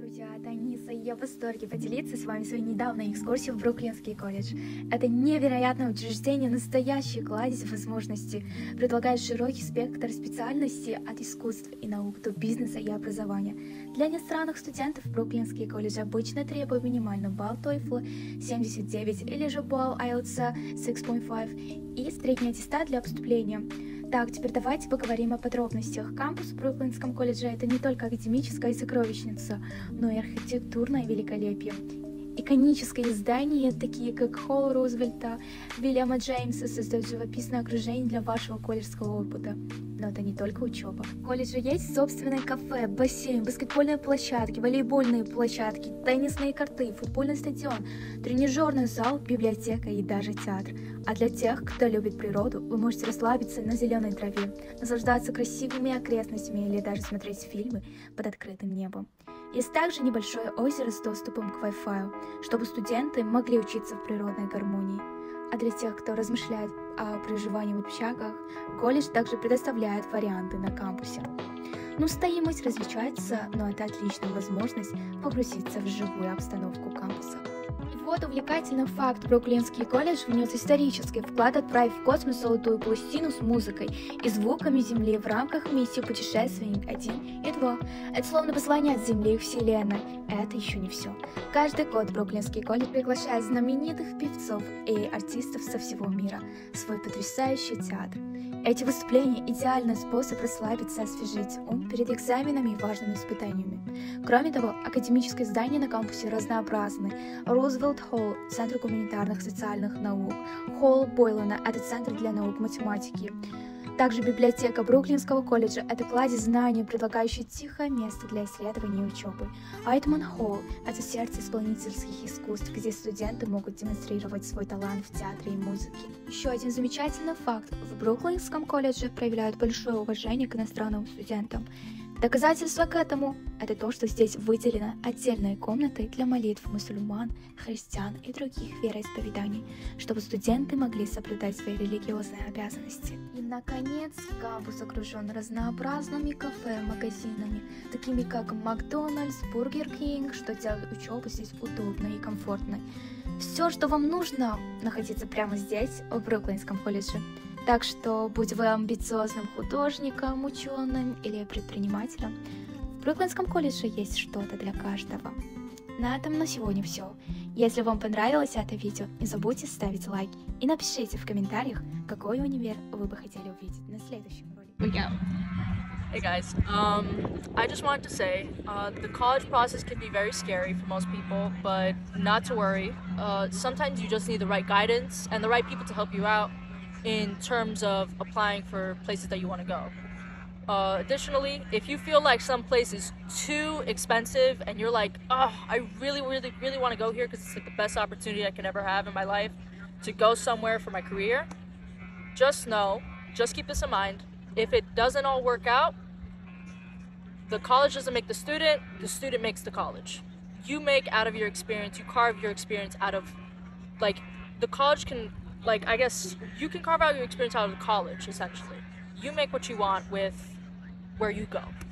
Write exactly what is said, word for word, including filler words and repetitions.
Друзья, это Аниса, и я в восторге поделиться с вами своей недавней экскурсией в Бруклинский колледж. Это невероятное учреждение, настоящий кладезь возможностей, предлагает широкий спектр специальностей от искусств и наук до бизнеса и образования. Для иностранных студентов Бруклинский колледж обычно требует минимальный балл TOEFL семьдесят девять или же балл ай эл ти эс шесть целых пять и средний аттестат для поступления. Так, теперь давайте поговорим о подробностях. Кампус в Бруклинском колледже — это не только академическая сокровищница, но и архитектурное великолепие. Иконические здания, такие как Холл Рузвельта, Вильяма Джеймса, создают живописное окружение для вашего колледжского опыта. Но это не только учеба. В колледже есть собственное кафе, бассейн, баскетбольные площадки, волейбольные площадки, теннисные корты, футбольный стадион, тренажерный зал, библиотека и даже театр. А для тех, кто любит природу, вы можете расслабиться на зеленой траве, наслаждаться красивыми окрестностями или даже смотреть фильмы под открытым небом. Есть также небольшое озеро с доступом к Wi-Fi, чтобы студенты могли учиться в природной гармонии. А для тех, кто размышляет о проживании в общагах, колледж также предоставляет варианты на кампусе. Ну, стоимость различается, но это отличная возможность погрузиться в живую обстановку кампуса. И вот увлекательный факт: Бруклинский колледж внес исторический вклад, отправив в космос золотую пластину с музыкой и звуками Земли в рамках миссии «Путешественник один» и два. Это словно послание от Земли к Вселенной. Это еще не все. Каждый год Бруклинский колледж приглашает знаменитых певцов и артистов со всего мира в свой потрясающий театр. Эти выступления – идеальный способ расслабиться и освежить ум перед экзаменами и важными испытаниями. Кроме того, академические здания на кампусе разнообразны. Рузвельт Холл – Центр гуманитарных и социальных наук. Холл Бойлена – это Центр для наук математики. Также библиотека Бруклинского колледжа – это кладезь знаний, предлагающий тихое место для исследований и учебы. Айтман Холл – это сердце исполнительских искусств, где студенты могут демонстрировать свой талант в театре и музыке. Еще один замечательный факт: в Бруклинском колледже проявляют большое уважение к иностранным студентам. Доказательство к этому – это то, что здесь выделена отдельная комната для молитв мусульман, христиан и других вероисповеданий, чтобы студенты могли соблюдать свои религиозные обязанности. И, наконец, кампус окружен разнообразными кафе, магазинами, такими как Макдональдс, Бургер Кинг, что делает учебу здесь удобной и комфортной. Все, что вам нужно, находится прямо здесь, в Бруклинском колледже. Так что, будь вы амбициозным художником, ученым или предпринимателем, в Бруклинском колледже есть что-то для каждого. На этом на сегодня все. Если вам понравилось это видео, не забудьте ставить лайк и напишите в комментариях, какой универ вы бы хотели увидеть на следующем ролике. Hey guys, um, I just wanted to say, uh, the college process can be very scary for most people, but not to worry. Uh, sometimes you just need the right guidance and the right people to help you out in terms of applying for places that you want to go. Uh, additionally, if you feel like some place is too expensive and you're like, oh, I really, really, really want to go here because it's like the best opportunity I could ever have in my life to go somewhere for my career, just know, just keep this in mind, if it doesn't all work out, the college doesn't make the student, the student makes the college. You make out of your experience, you carve your experience out of, like, the college can, like, I guess, you can carve out your experience out of the college, essentially. You make what you want with where you go.